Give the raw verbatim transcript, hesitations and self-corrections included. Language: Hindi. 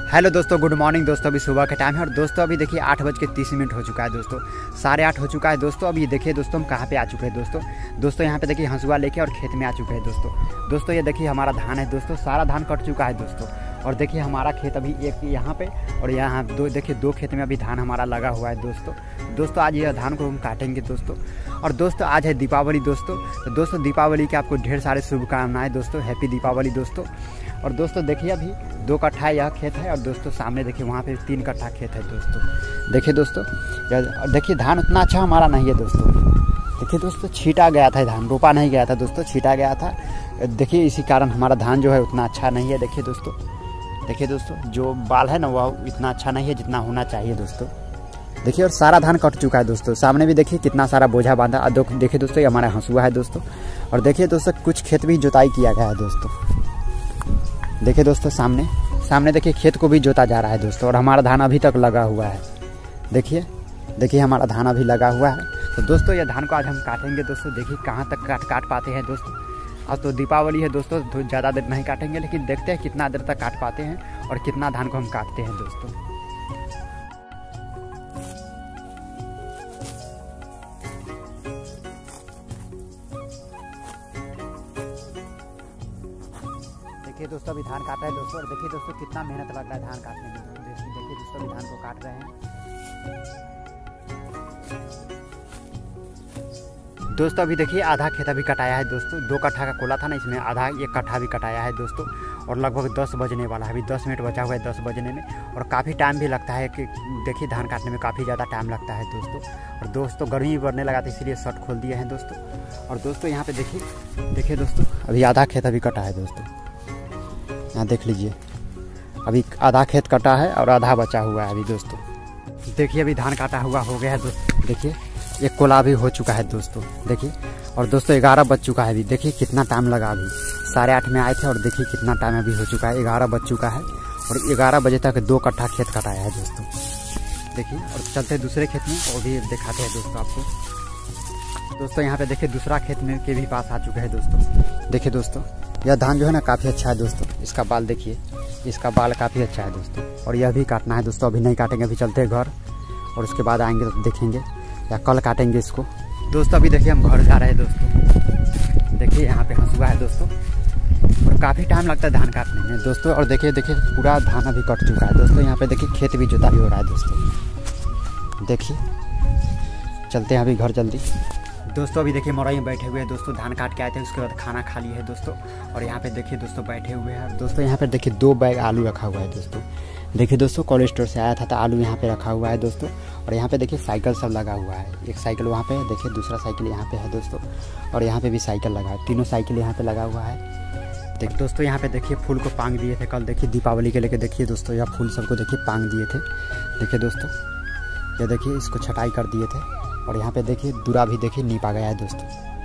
हेलो दोस्तों, गुड मॉर्निंग दोस्तों। अभी सुबह का टाइम है और दोस्तों अभी देखिए आठ बज के तीस मिनट हो चुका है दोस्तों, साढ़े आठ हो चुका है दोस्तों। अभी देखिए दोस्तों हम कहाँ पे आ चुके हैं दोस्तों। दोस्तों यहाँ पे देखिए हंसुआ लेके और खेत में आ चुके हैं दोस्तों। दोस्तों ये देखिए हमारा धान है दोस्तों, सारा धान कट चुका है दोस्तों। और देखिए हमारा खेत अभी एक यहाँ पे और यहाँ दो, देखिए दो खेत में अभी धान हमारा लगा हुआ है दोस्तों। दोस्तों आज यह धान को हम काटेंगे दोस्तों। और दोस्तों आज है दीपावली दोस्तों, तो दोस्तों दीपावली के आपको ढेर सारे शुभकामनाएं दोस्तों, हैप्पी दीपावली दोस्तों। और दोस्तों देखिए अभी दो कट्ठा यह खेत है और दोस्तों सामने देखिए वहाँ पे तीन कट्ठा खेत है दोस्तों। देखिए दोस्तों, देखिए धान उतना अच्छा हमारा नहीं है दोस्तों। देखिए दोस्तों छीटा गया था धान, रोपा नहीं गया था दोस्तों, छीटा गया था। देखिए इसी कारण हमारा धान जो है उतना अच्छा नहीं है। देखिए दोस्तों, देखिए दोस्तों जो बाल है ना वह इतना अच्छा नहीं है जितना होना चाहिए दोस्तों। देखिए और सारा धान कट चुका है दोस्तों। सामने भी देखिए कितना सारा बोझा बांधा। और देखिए दोस्तों ये हमारा हंसुआ है दोस्तों। और देखिए दोस्तों कुछ खेत भी जुताई किया गया है दोस्तों। देखिए दोस्तों सामने सामने देखिए खेत को भी जोता जा रहा है दोस्तों। और हमारा धान अभी तक लगा हुआ है। देखिए देखिए हमारा धान अभी लगा हुआ है। तो दोस्तों ये धान को आज हम काटेंगे दोस्तों। देखिए कहाँ तक काट काट पाते हैं दोस्तों। अब तो दीपावली है दोस्तों, तो ज़्यादा देर नहीं काटेंगे, लेकिन देखते हैं कितना देर तक काट पाते हैं और कितना धान को हम काटते हैं दोस्तों। देखिए दोस्तों अभी धान काटा है दोस्तों। और देखिए दोस्तों कितना मेहनत लग रहा है धान काटने में। देखिए दोस्तों अभी धान को काट रहे हैं दोस्तों। अभी देखिए आधा खेत अभी कटाया है दोस्तों। दो कट्ठा का कोला था ना, इसमें आधा एक कट्ठा भी कटाया है दोस्तों। और लगभग दस बजने वाला है, अभी दस मिनट बचा हुआ है दस बजने में। और काफ़ी टाइम भी लगता है कि देखिए धान काटने में काफ़ी ज़्यादा टाइम लगता है दोस्तों। और दोस्तों गर्मी भी बढ़ने लगा था, इसीलिए शर्ट खोल दिए हैं दोस्तों। और दोस्तों यहाँ पे देखिए देखिए दोस्तों अभी आधा खेत अभी कटा है दोस्तों। यहाँ देख लीजिए अभी आधा खेत कटा है और आधा बचा हुआ है अभी दोस्तों। देखिए अभी धान काटा हुआ हो गया है दोस्तों। देखिए एक कोला भी हो चुका है दोस्तों। देखिए और दोस्तों ग्यारह बज चुका है। अभी देखिए कितना टाइम लगा, अभी साढ़े आठ में आए थे और देखिए कितना टाइम अभी हो चुका है, ग्यारह बज चुका है। और ग्यारह बजे तक दो कट्ठा खेत कटाया है दोस्तों। देखिए और चलते दूसरे खेत में और भी दिखाते हैं दोस्तों आपको। दोस्तों यहाँ पे देखिए दूसरा खेत में के भी पास आ चुके हैं दोस्तों। देखिए दोस्तों यह धान जो है ना काफ़ी अच्छा है दोस्तों। इसका बाल देखिए, इसका बाल काफ़ी अच्छा है दोस्तों। और यह भी काटना है दोस्तों, अभी नहीं काटेंगे, अभी चलते हैं घर और उसके बाद आएंगे तो देखेंगे या कल काटेंगे इसको दोस्तों। अभी देखिए हम घर जा रहे हैं दोस्तों। देखिए यहाँ पे हंसुआ है दोस्तों और काफ़ी टाइम लगता है धान काटने में दोस्तों। और देखिए देखिए पूरा धान अभी कट चुका है दोस्तों। यहाँ पे देखिए खेत भी जोता भी हो रहा है दोस्तों। देखिए चलते हैं अभी घर जल्दी दोस्तों। अभी देखिए मरई में बैठे हुए हैं दोस्तों, धान काट के आए थे, उसके बाद खाना खा लिए है दोस्तों। और यहाँ पे देखिए दोस्तों बैठे हुए हैं दोस्तों। यहाँ पे देखिए दो बैग आलू रखा हुआ है दोस्तों। देखिए दोस्तों कोल्ड स्टोर से आया था तो आलू यहाँ पे रखा हुआ है दोस्तों। और यहाँ पे देखिए साइकिल सब लगा हुआ है, एक साइकिल वहाँ पे देखिए, दूसरा साइकिल यहाँ पे है दोस्तों। और यहाँ पे भी साइकिल लगा है, तीनों साइकिल यहाँ पे लगा हुआ है। देखिए दोस्तों यहाँ पे देखिए फूल को पांग दिए थे कल, देखिए दीपावली के लेके देखिए दोस्तों यह फूल सबको देखिए पांग दिए थे। देखिए दोस्तों ये देखिए इसको छटाई कर दिए थे। और यहाँ पे देखिए दूरा भी देखिए नीपा गया है दोस्तों।